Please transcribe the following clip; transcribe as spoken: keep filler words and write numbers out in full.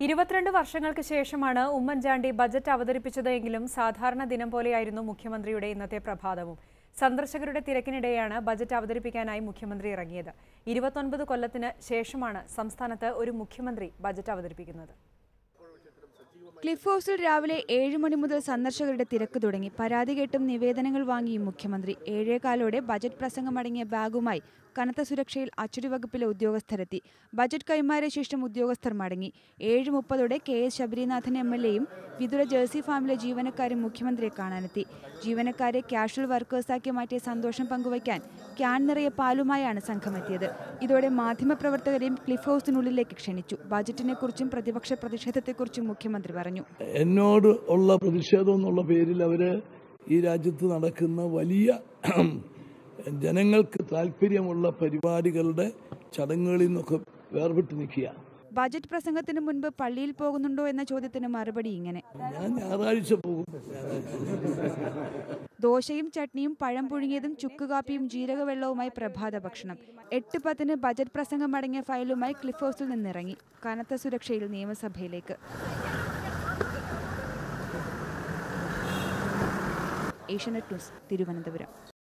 ഇരുപത്തിരണ്ട് വർഷങ്ങൾക്ക് ശേഷമാണ് ഉമ്മൻചാണ്ടി ബജറ്റ് അവതരിപ്പിച്ചതെങ്കിലും സാധാരണ ദിനം പോലെയായിരുന്നു മുഖ്യമന്ത്രിയുടെ ഇന്നത്തെ പ്രഭാതവും. സന്ദർശകരുടെ തിരക്കിനിടെയാണ് ബജറ്റ് അവതരിപ്പിക്കാനായി മുഖ്യമന്ത്രി ഇറങ്ങിയത്. ഇരുപത്തൊൻപത് കൊല്ലത്തിന് ശേഷമാണ് സംസ്ഥാനത്ത് ഒരു മുഖ്യമന്ത്രി ബജറ്റ് അവതരിപ്പിക്കുന്നത്. ക്ലിഫ് ഹൗസിൽ രാവിലെ ഏഴ് മണി മുതൽ സന്ദർശകരുടെ തിരക്ക് തുടങ്ങി. പരാതി കേട്ടും നിവേദനങ്ങൾ വാങ്ങിയും മുഖ്യമന്ത്രി ഏഴേകാലോടെ ബജറ്റ് പ്രസംഗമടങ്ങിയ ബാഗുമായി കനത്ത സുരക്ഷയിൽ അച്ചടി വകുപ്പിലെ ഉദ്യോഗസ്ഥരെത്തി. ബജറ്റ് കൈമാറിയ ശേഷം ഉദ്യോഗസ്ഥർ മടങ്ങി. ഏഴ് മുപ്പതോടെ K S Sabarinathan M L എയും വിതുര ജേഴ്സി ഫാമിലെ ജീവനക്കാരും മുഖ്യമന്ത്രിയെ കാണാനെത്തി. ജീവനക്കാരെ കാഷ്വൽ വർക്കേഴ്സാക്കി മാറ്റിയ സന്തോഷം പങ്കുവയ്ക്കാൻ ക്യാൻ നിറയെ പാലുമായാണ് സംഘമെത്തിയത്. ഇതോടെ മാധ്യമപ്രവർത്തകരെയും ക്ലിഫ് ഹൗസിനുള്ളിലേക്ക് ക്ഷണിച്ചു. ബജറ്റിനെ കുറിച്ചും പ്രതിപക്ഷ പ്രതിഷേധത്തെക്കുറിച്ചും മുഖ്യമന്ത്രി പറഞ്ഞു. എന്നോട് ഉള്ള പ്രതിഷേധം എന്നുള്ള പേരിൽ അവര് ഈ രാജ്യത്ത് നടക്കുന്ന വലിയ ജനങ്ങൾക്ക് താല്പര്യമുള്ള പരിപാടികളുടെ ചടങ്ങുകളിൽ നിന്നൊക്കെ വേർപെട്ട് നിൽക്കുക. ബജറ്റ് പ്രസംഗത്തിന് മുൻപ് പള്ളിയിൽ പോകുന്നുണ്ടോ എന്ന ചോദ്യത്തിന് മറുപടി ഇങ്ങനെ: ഞാൻ ഞായറാഴ്ച പോകും. ദോശയും ചട്നിയും പഴം പുഴുങ്ങിയതും ചുക്കുകാപ്പിയും ജീരകവെള്ളവുമായി പ്രഭാത ഭക്ഷണം. എട്ട് പത്തിന് ബജറ്റ് പ്രസംഗം അടങ്ങിയ ഫയലുമായി ക്ലിഫ് ഹൗസിൽ നിന്നിറങ്ങി. കനത്ത സുരക്ഷയിൽ നിയമസഭയിലേക്ക്. ഏഷ്യാനെറ്റ് ന്യൂസ്, തിരുവനന്തപുരം.